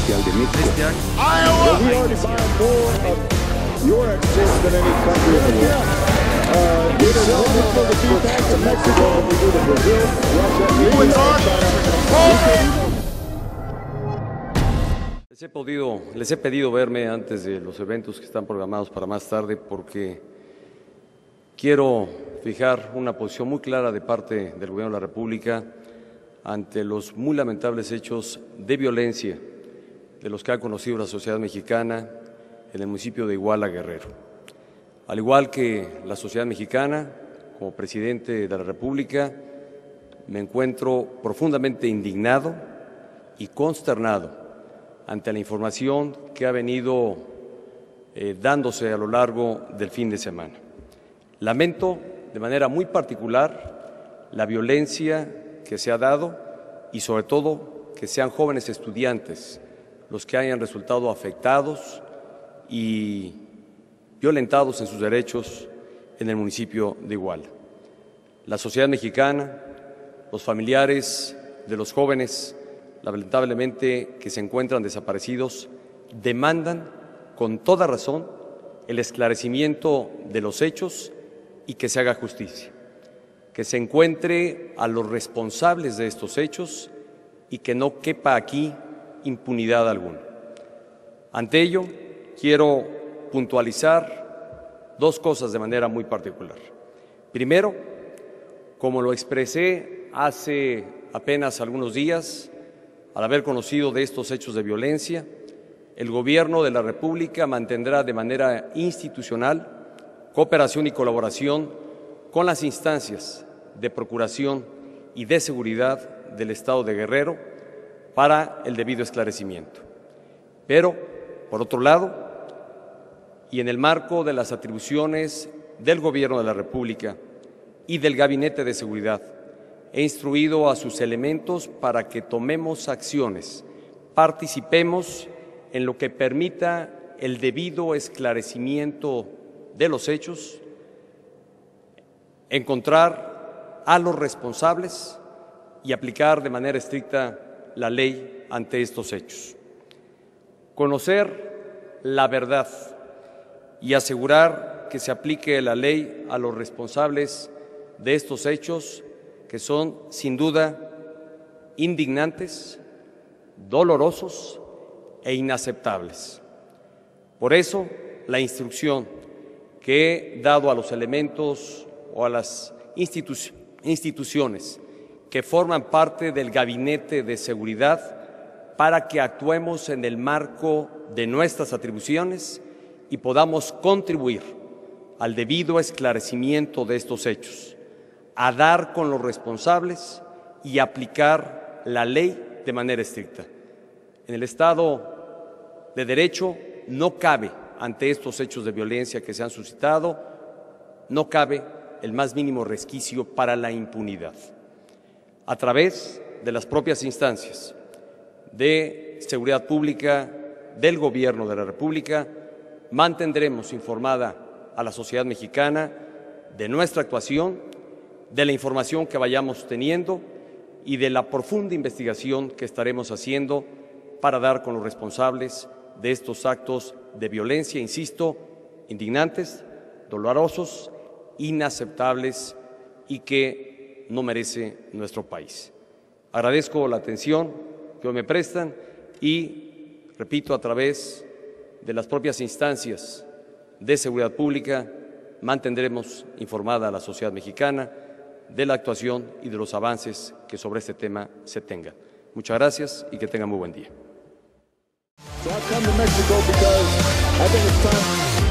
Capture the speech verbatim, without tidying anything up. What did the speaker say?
Especial de México. Este año. Iowa! We already buy more of your exports than any country in the world. Uh, it is wonderful to be back to Mexico when we do to Brazil, Russia, India, China. Les he, podido, les he pedido verme antes de los eventos que están programados para más tarde porque quiero fijar una posición muy clara de parte del Gobierno de la República ante los muy lamentables hechos de violencia de los que ha conocido la sociedad mexicana en el municipio de Iguala, Guerrero. Al igual que la sociedad mexicana, como presidente de la República, me encuentro profundamente indignado y consternado ante la información que ha venido eh, dándose a lo largo del fin de semana. Lamento de manera muy particular la violencia que se ha dado y sobre todo que sean jóvenes estudiantes los que hayan resultado afectados y violentados en sus derechos en el municipio de Iguala. La sociedad mexicana, los familiares de los jóvenes, lamentablemente que se encuentran desaparecidos, demandan con toda razón el esclarecimiento de los hechos y que se haga justicia, que se encuentre a los responsables de estos hechos y que no quepa aquí impunidad alguna. Ante ello, quiero puntualizar dos cosas de manera muy particular. Primero, como lo expresé hace apenas algunos días, al haber conocido de estos hechos de violencia, el Gobierno de la República mantendrá de manera institucional cooperación y colaboración con las instancias de procuración y de seguridad del Estado de Guerrero para el debido esclarecimiento. Pero, por otro lado, y en el marco de las atribuciones del Gobierno de la República y del Gabinete de Seguridad, he instruido a sus elementos para que tomemos acciones, participemos en lo que permita el debido esclarecimiento de los hechos, encontrar a los responsables y aplicar de manera estricta la ley ante estos hechos. Conocer la verdad y asegurar que se aplique la ley a los responsables de estos hechos que son, sin duda, indignantes, dolorosos e inaceptables. Por eso, la instrucción que he dado a los elementos o a las institu- instituciones que forman parte del Gabinete de Seguridad para que actuemos en el marco de nuestras atribuciones y podamos contribuir al debido esclarecimiento de estos hechos, a dar con los responsables y aplicar la ley de manera estricta. En el Estado de Derecho no cabe, ante estos hechos de violencia que se han suscitado, no cabe el más mínimo resquicio para la impunidad. A través de las propias instancias de seguridad pública del Gobierno de la República, mantendremos informada a la sociedad mexicana de nuestra actuación, de la información que vayamos teniendo y de la profunda investigación que estaremos haciendo para dar con los responsables de estos actos de violencia, insisto, indignantes, dolorosos, inaceptables y que no merece nuestro país. Agradezco la atención que hoy me prestan y, repito, a través de las propias instancias de seguridad pública, mantendremos informada a la sociedad mexicana de la actuación y de los avances que sobre este tema se tengan. Muchas gracias y que tengan muy buen día. So I've come to Mexico because I think it's time